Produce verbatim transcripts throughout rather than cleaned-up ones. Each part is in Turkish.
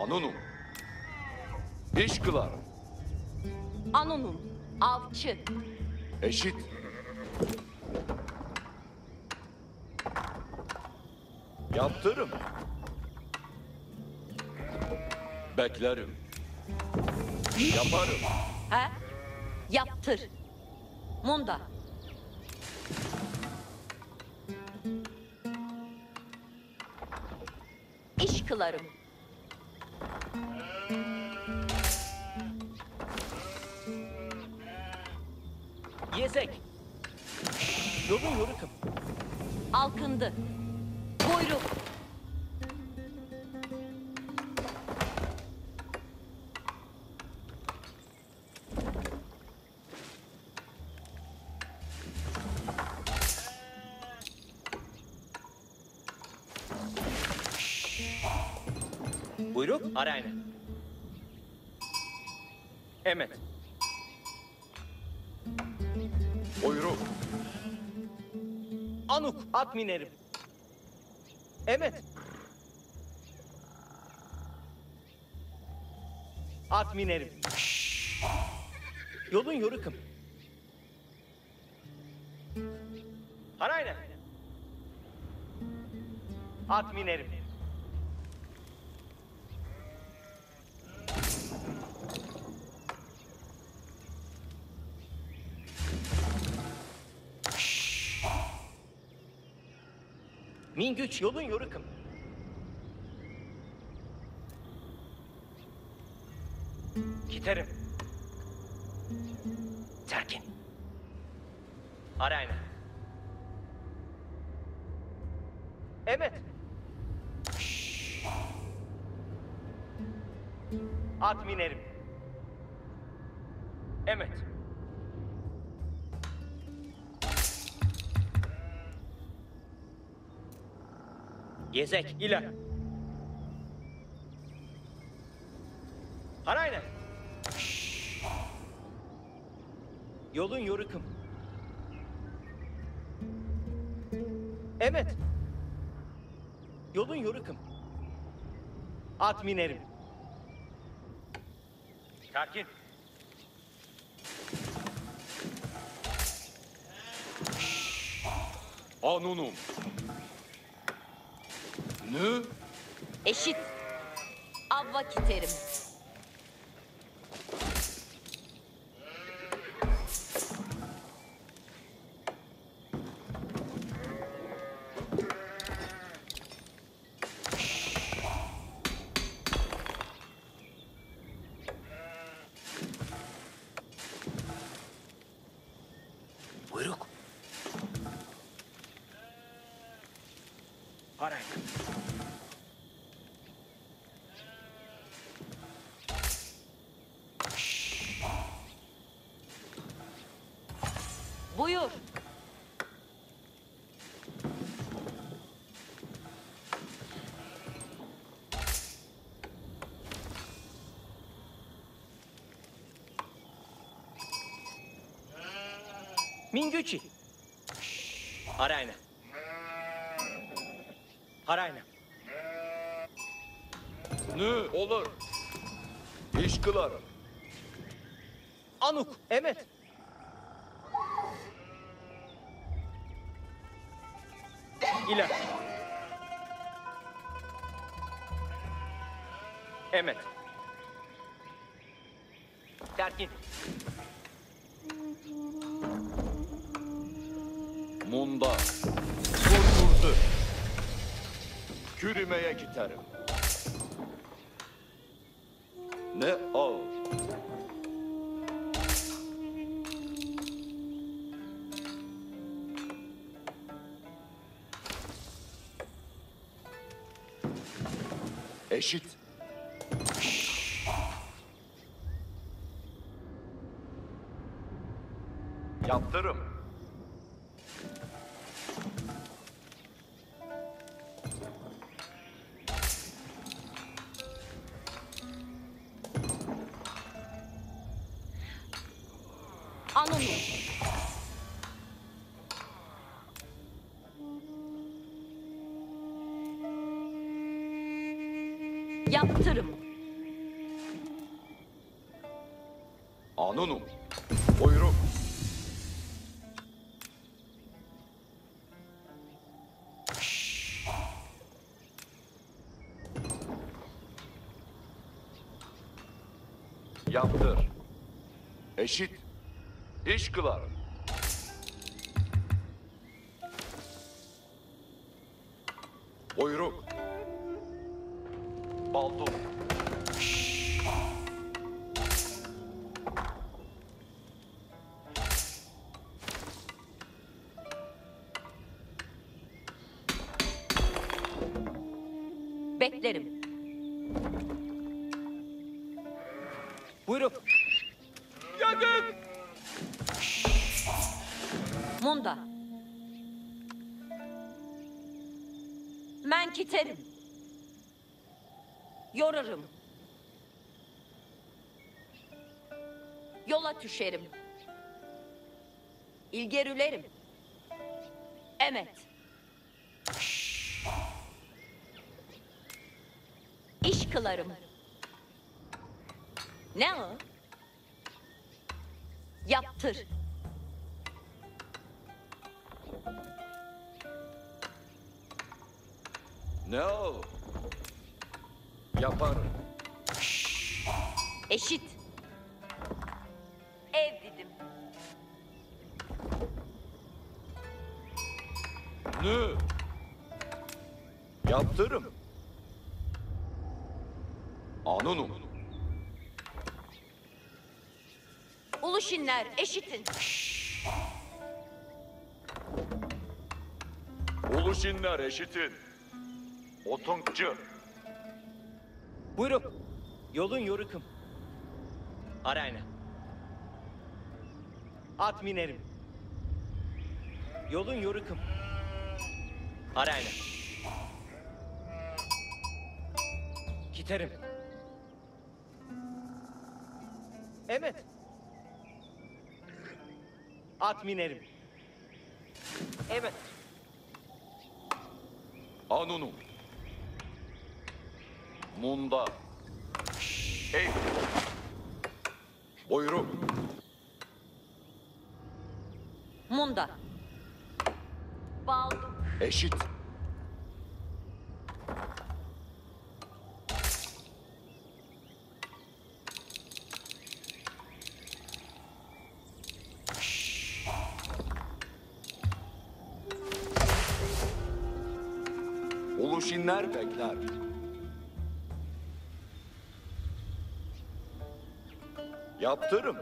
Anunum. İş kılarım. Anunum. Avcı. Eşit. Yaptırım. Beklerim. Yaparım. He? Yaptır. Munda. İş kılarım. Yezek. Yolun yorukım. Alkındı. Buyruk. Buyruk arayna. Emret. Buyruk. Anuk at minerim. Emret. At minerim. Yolun yorukım. Arayna. At minerim. Min güç yolun yorukım. Giderim. Terkin. Arayna. Evet. At minerim. Evet. Gezek iler. Arayna. Yolun yorukım. Evet. Yolun yorukım. At minerim. Terkin. Anunum. Ne? Eşit. Avva kiterim. Buyruk. Arayna. Buyur. Mingüçi. Arayna. Arayna. Ne? Olur. İş kılarım. Anuk. Evet. İler. Evet. Terkin. Munda. Kurtuldu. Kürümeye giderim. Ne al? Eşit. Yaptırım. Anunum. Yaptırım. Anunum. Buyruk. Yaptır. Eşit. İş kılarım. Buyruk. Baltum. Beklerim. Buyruk. Yakın. Munda. Men kiterim. Yorarım. Yola düşerim. İlgerülerim. Emet. İş kılarım. Ne o? Yaptır. Ne o? Yaparım. Eşit. Ev dedim. Ne? Yaptırım. Anunum. Uluşinler eşitin. Uluşinler eşitin. Otunkçu. Buyruk. Yolun yorukım. Arayna. At minerim. Yolun yorukım. Arayna. Kiterim. Evet. At minerim. Evet. Anunum. Munda. Ev. Buyruk. Munda. Baldım. Eşit. Uluşinler bekler. Yaptırım.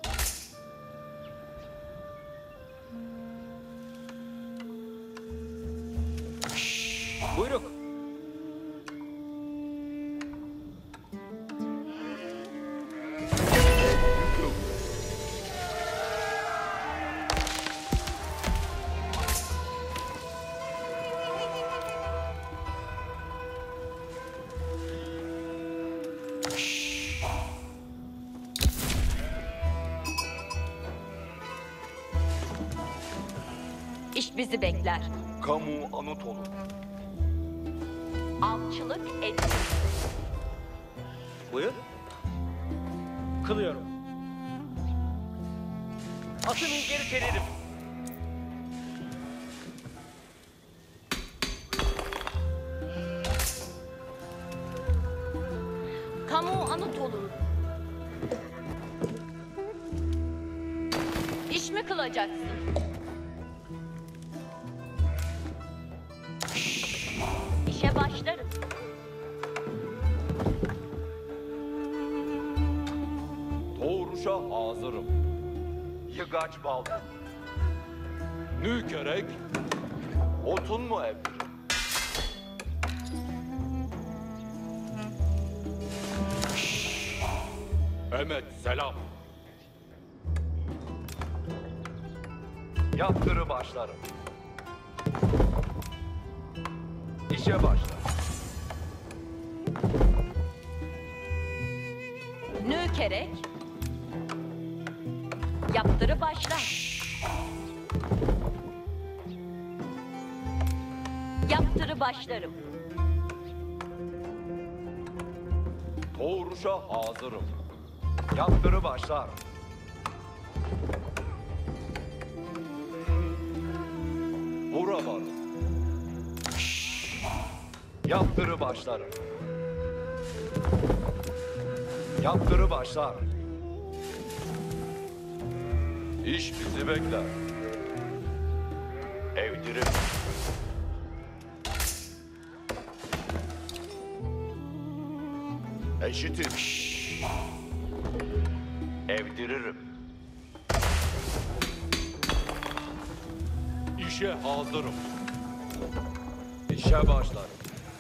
Buyruk. İş bizi bekler. Kamu anut olur. Avcılık edin. Buyur. Kılıyorum. Atım ilgeri seririm. Kamu anıt olur. İş mi kılacaksın? İşe başlarım. Doğruşa hazırım. Yıgaç bal. Nü gerek? Otun mu evdir? Emet selam. Yaptırı başlarım. İşe başlar. Nü kerek? Yaptırı başlar. Yaptırı başlarım. Doğruşa hazırım. Yaptırı başlar. Vura varım. Yaptırı başlarım. Yaptırı başlar. İş bizi bekler. Evdirim. Eşitim. Evdiririm. İşe hazırım. İşe başlarım.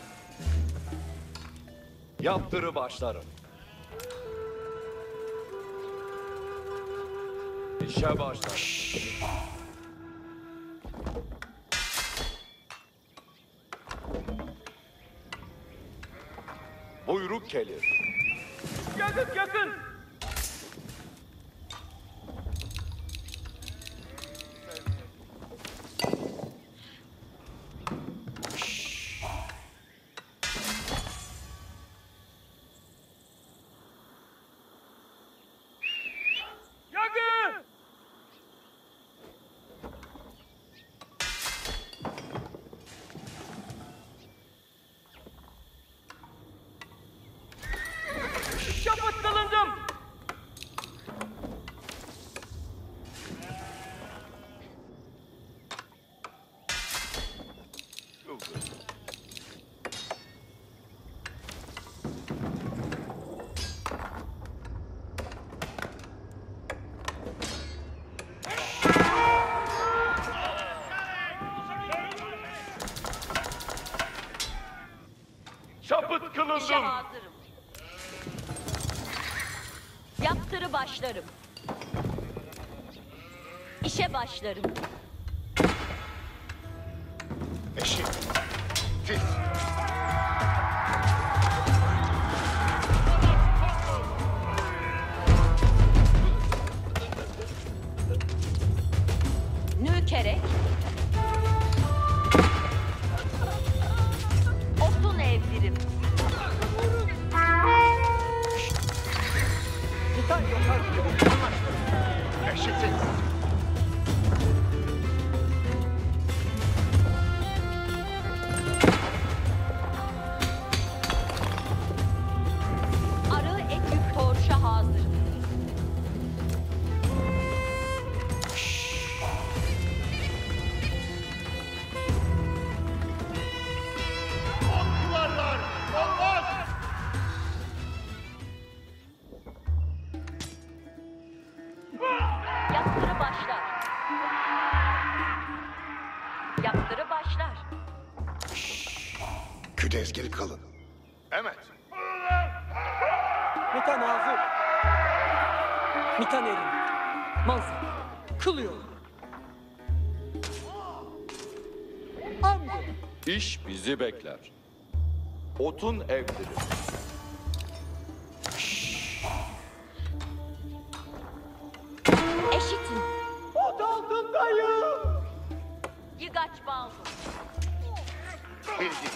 Yaptırı başlarım. İşe başlarım. Buyruk gelir. Yakın yakın. Yakın. Şapıt kılındım. Şapıt İşe kılındım. hazırım. Yaptırı başlarım. İşe başlarım. Eşit. Tiz. Nükerek. Otun evdirim. Titan yokar gibi. Anlaştık. Eşitiz. Arı ek yük torşa hazırım. Haklılarlar. Olmaz. Yaptırı başlar. Yaptırı başlar. Küdezgil kalın. Evet. Mitan hazır. Mitan erim. Mansur. Kılıyor. Amca. İş bizi bekler. Otun evdirir. Eşitin. Ot altındayım. Yıgaç baldım. Bilgi.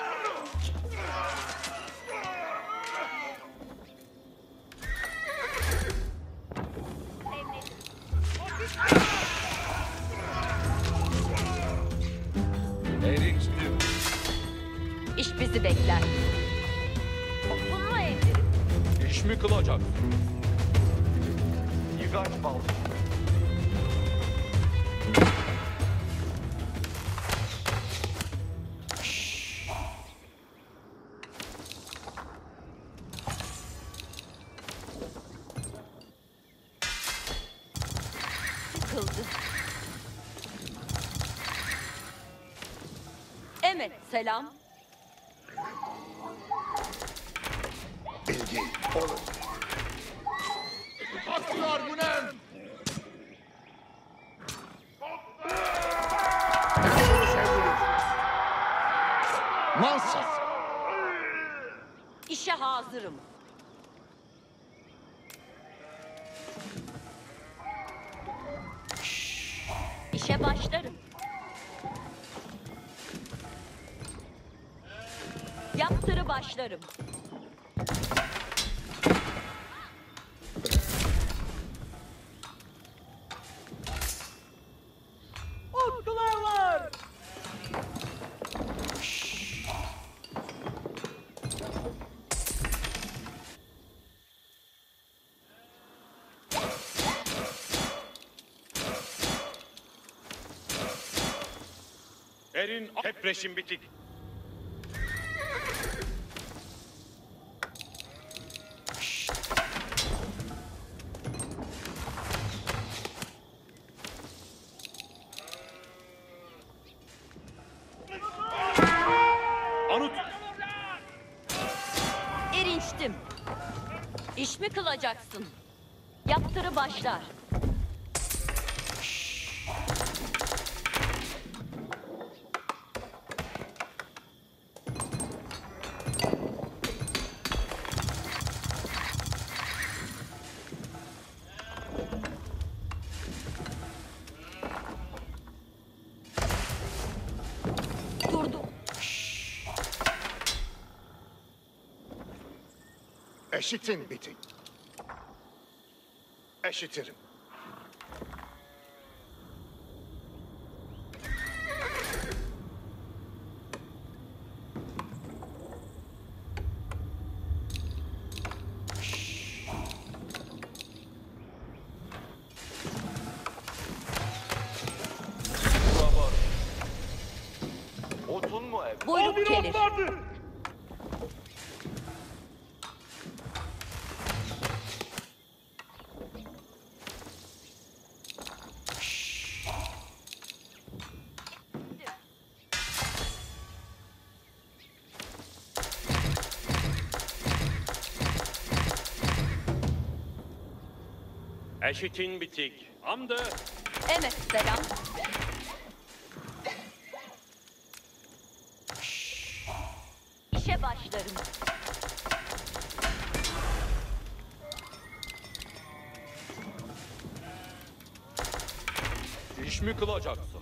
Erinçli. İş bizi bekler. Otun mu evdirim? İş mi kılacak? Yıgaç bal. Sıkıldı. Evet, selam. Bilgi. Olur. Haklılar Munem. Emriniz emriniz. Mansız. İşe hazırım. İşe başlarım. Yaptırı başlarım. Utkular var. Erin Hepreşin bitik. Anut. Erinçtim. İş mi kılacaksın? Yaptırı başlar. Durdu. Eşitin bitik. Eşitirim. Bura var. Otun mu evde? Buyruk gelir. Eşitin bitik. Hamdı. Evet selam. İşe başlarım. İş mi kılacaksın?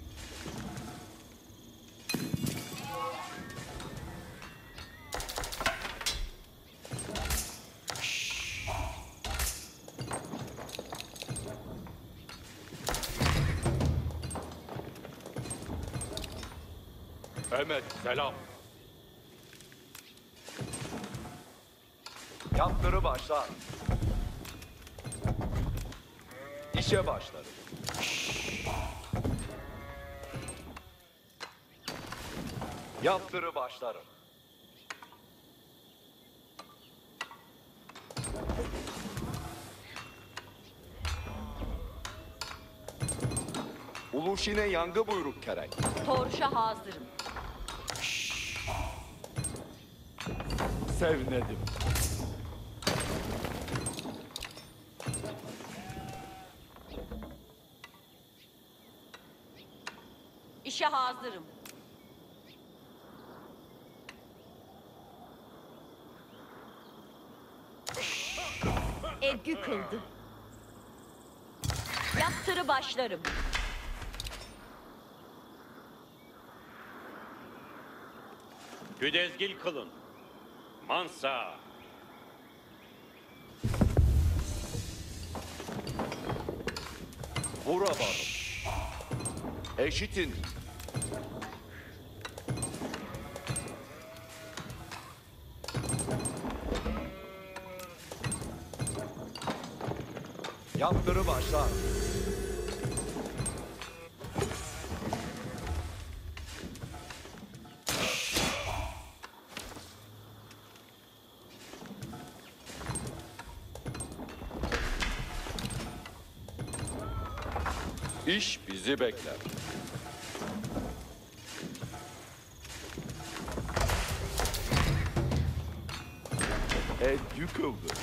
Mehmet selam. Yaptırı başlar. İşe başlarım. Yaptırı başlarım. Uluşine yangı buyruk kerek. Torşa hazırım. Sevnedim. İşe hazırım. Evgü kıldı. Yaptırı başlarım. Güdezgil kılın. Mansa. Bura varım. Eşitin. Yaptırı başlar. İş bizi bekler. Et yıkıldı.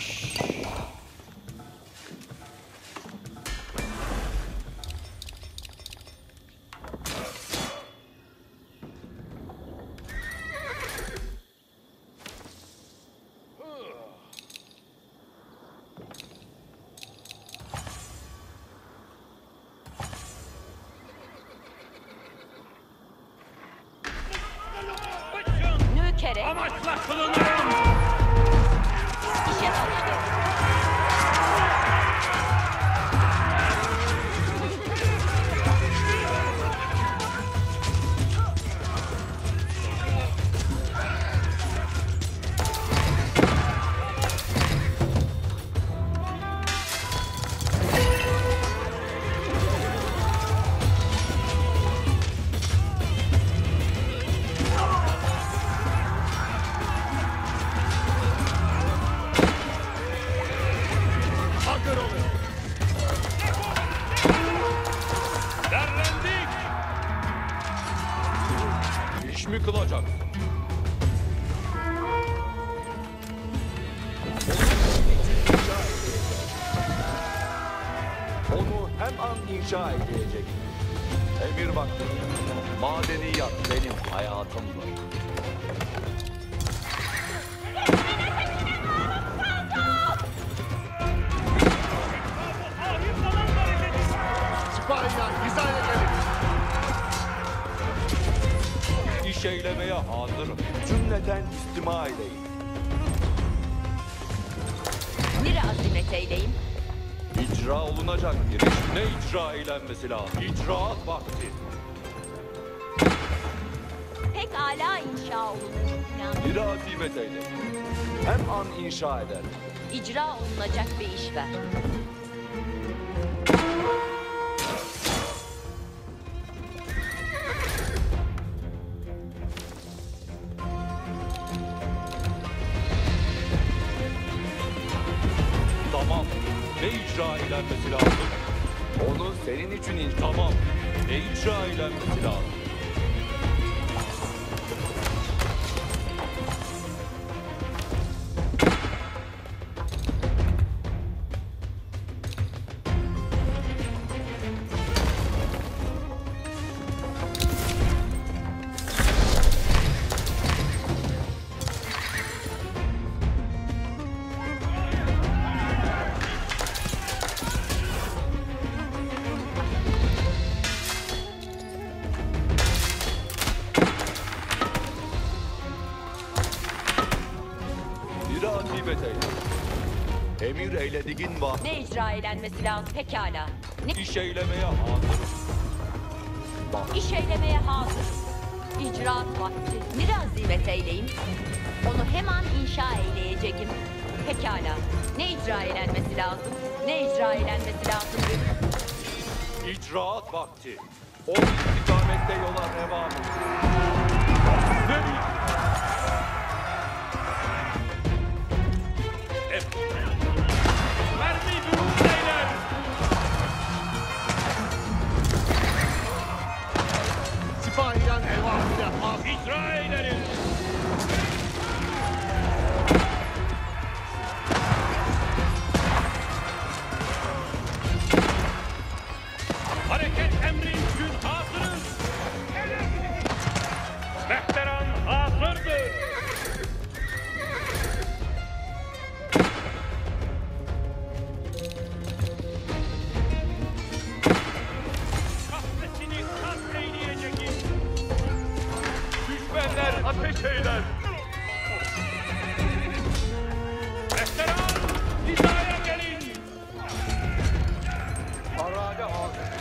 Nükere Amaçla kılınırım. işe başlarım. yıkılacak. Onu hem an inşa edecek. Emir vakti. Madeniyat benim hayatımdır. Sipahiler hizaya gelin. İş eylemeye hazırım. Cümleten istima edeyim. Nere azimet eyleyim? İcra olunacak bir iş. Ne icra eylenmesi lazım? İcraat vakti. Pek ala inşa olunur. Yani Bir azimet eyleyin. Hem an inşa eder. icra olunacak bir iş ver. Tamam. Ne icra eylenmesi lazım? Onu senin için in. Tamam. Ne icra eylenmesi lazım? Bir azimet eyle. Emir eylediğin vakti. Ne icra eylenmesi lazım pekala. Ne İş eylemeye hazırım. Bak. iş eylemeye hazır. İcraat vakti. Nere azimet eyleyim? Onu hemen inşa eyleyeceğim. Pekala. Ne icra eylenmesi lazım? Ne icra eylenmesi lazım? İcraat vakti. O istikamette yola devam et. Zemin. Mermi bürün eyler. Sipahiler evvahine hazır. İcra eylerin. Hareket emri için hazırız. Mehteran hazırdır. Kahvesini katleyleyeceğiz. Düşmanlar ateş eyler. Mehteran hizaya gelin. Harade hazır.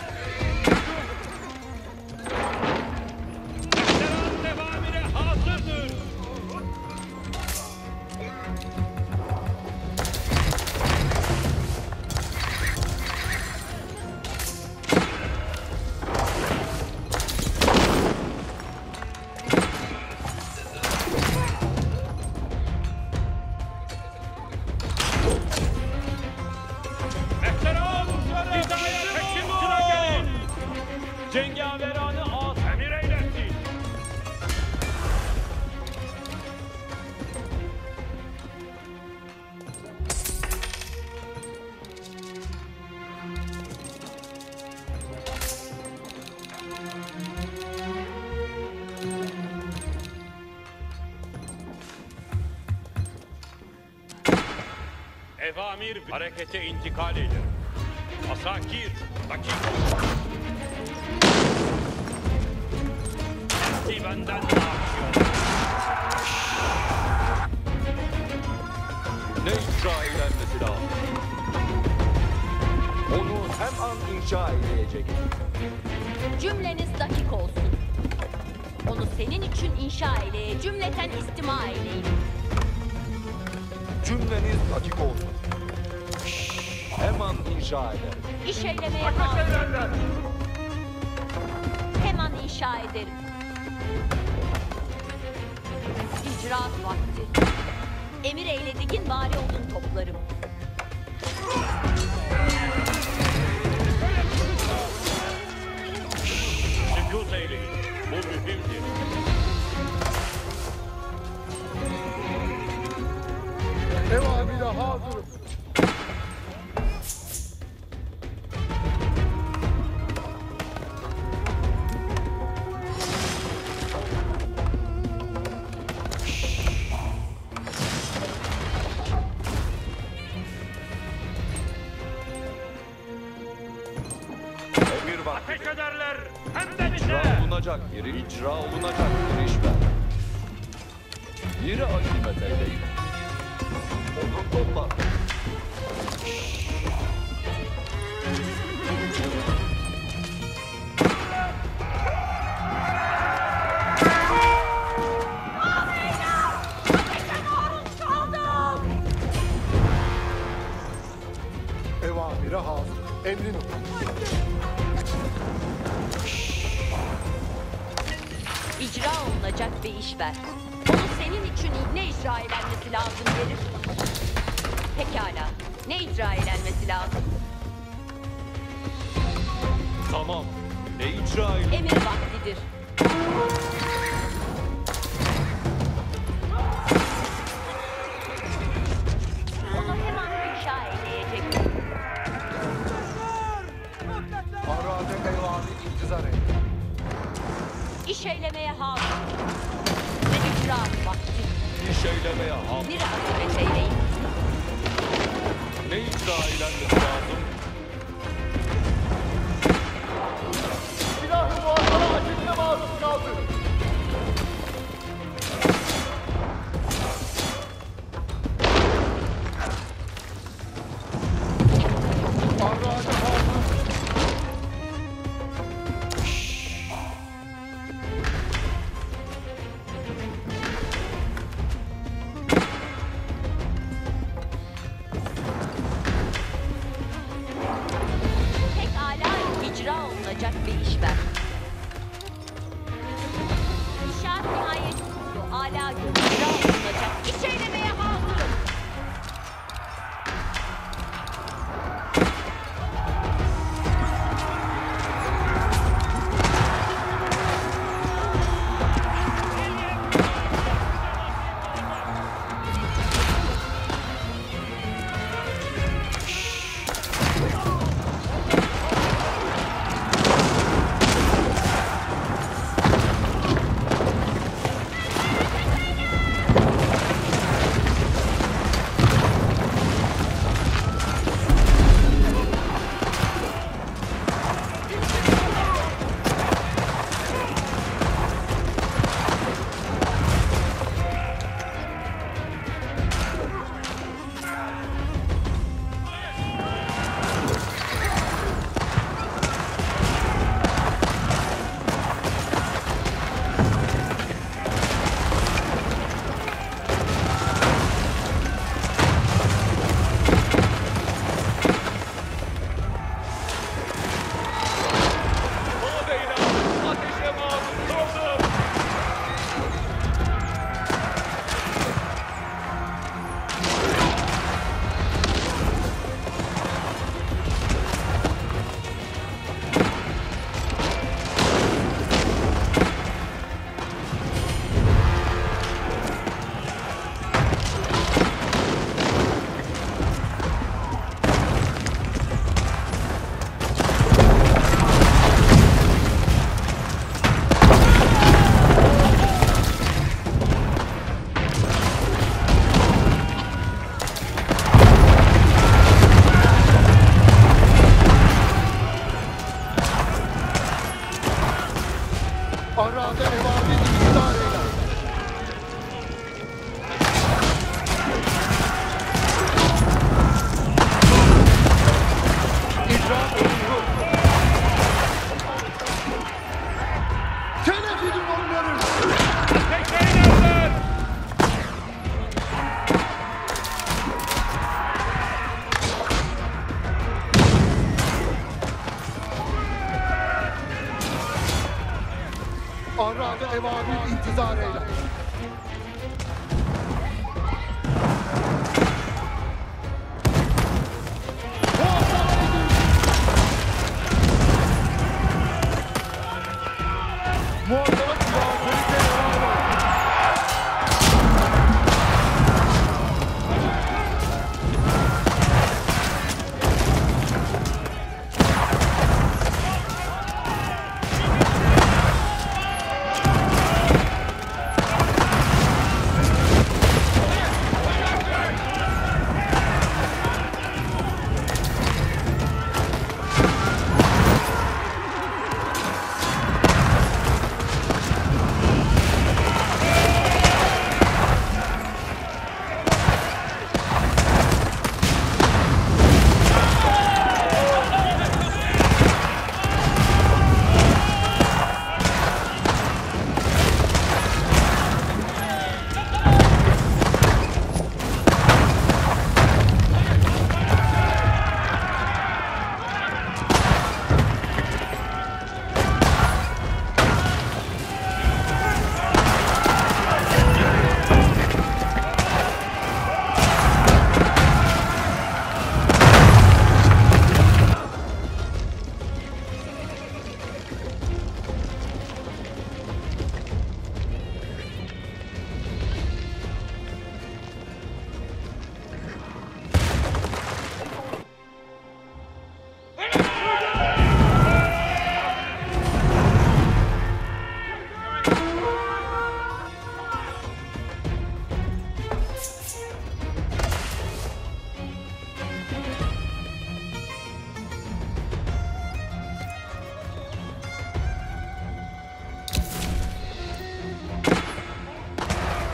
Mehteran devamine hazırdır. Mehteran hizaya peşin sıra gelin. Cengaveranı az. Emir eylesin. Evamir harekete intikal eder. Asakir, dakik. Hepsi benden naşıyor. Ne icra eylenmesi lazım? Onu hem an inşa edecek. Cümleniz dakik olsun. Onu senin için inşa eyleye, cümleten istima eyleyin. Cümleniz açık olsun. Hemen inşa eder. İş eylemeye hazır. Hemen inşa ederim. İcraat vakti. Emir eylediğin bari odun toplarım. Sükût eyleyin. Bu mühimdir. olunacak biri, icra olunacak bir iş ver. Yeri azimet eyleyin. Onu topla. Evamire hazır. Emrin olur. İcra olunacak bir iş ver. Onu senin için ne icra elenmesi lazım gelir? Pekala. Ne icra elenmesi lazım? Tamam. Ne icra eyle? Emir vaktidir. Onu hemen inşa eyleyecek. Arade evamı intizar et. İş eylemeye hazır. Ve icraat vakti. İş eylemeye ham. Bir azimet eyleyin. Ne icra eylenmesi lazım? Silahı muhatara acilde maruz kaldı. Arade hazır.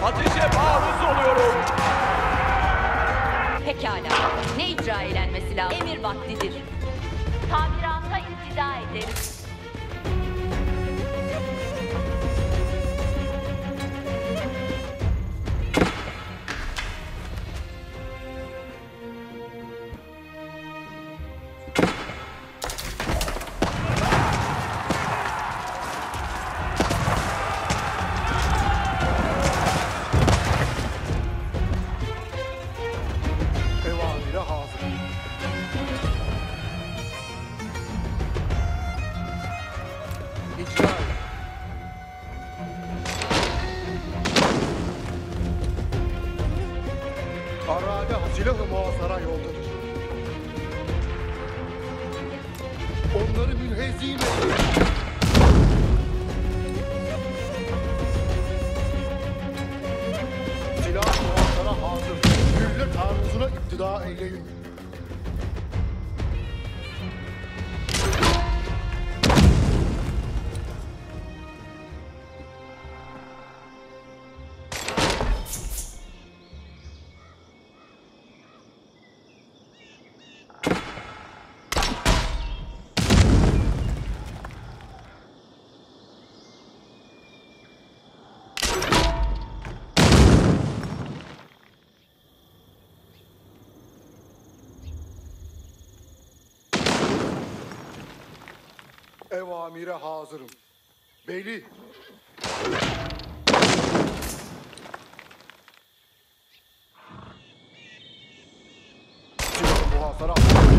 Ateşe maruz oluyorum. Pekala. Ne icra eylenmesi lazım? Emir vaktidir. Tamirata iktida ederiz. Evamire hazır. İcra et. Arade silah-ı muhasara yoldadır. Onları münhezim edin. Silah-ı muhasara hazır. Gülle taarruzuna iptida eyleyin. Evamire hazırım. Beyli. Silah-ı muhasara hazır.